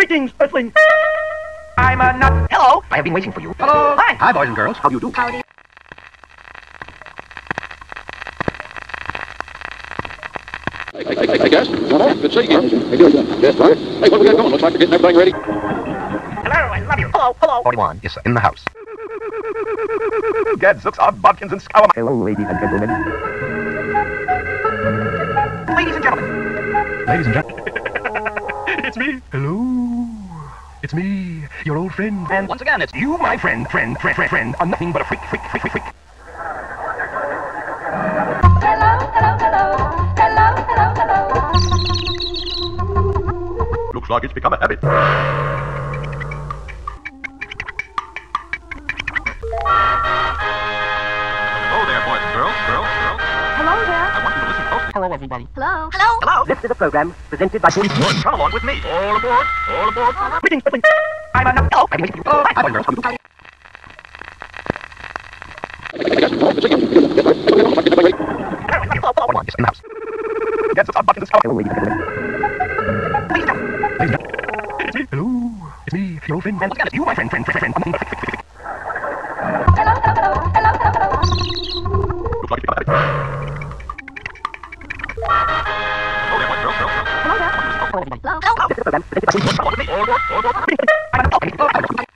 Greetings, Earthling. I'm a nut. Hello. I have been waiting for you. Hello. Hi. Hi, boys and girls. How do you do? Howdy. I guess. Good seeing you. Yes, right. Hey, what do we got going? Looks like we're getting everything ready. Hello, I love you. Hello, hello. 41 is in the house. Gadzooks are bodkins and scour. Hello, ladies and gentlemen. Ladies and gentlemen. Ladies and gentlemen. It's me. Hello. It's me, your old friend. And once again, it's You, my friend, are nothing but a freak. Looks like it's become a habit. Hello there, boys and girls. Hello there. I want you to listen closely. Hello, everybody. Hello. Hello. hello. This is a program presented by Police One. Come along with me. All aboard. Greetings, Earthling. I'm a nut. Hello. I've been waiting for you. Hi, boys and girls. How do you do? Hello, hello. 41 is in the house. Gadzooks are bodkins and scour. Hello, ladies and gentlemen. Ladies and gentlemen. Ladies and gentlemen. It's me. Hello. It's me, your old friend. And once again, it's You, my friend, are nothing but a freak. Looks like it's become a habit. Hello there, boys and girls. Hello there. Hello, everybody. Hello. This is a program presented by Police One. Come along with me. All aboard. I'm a nut.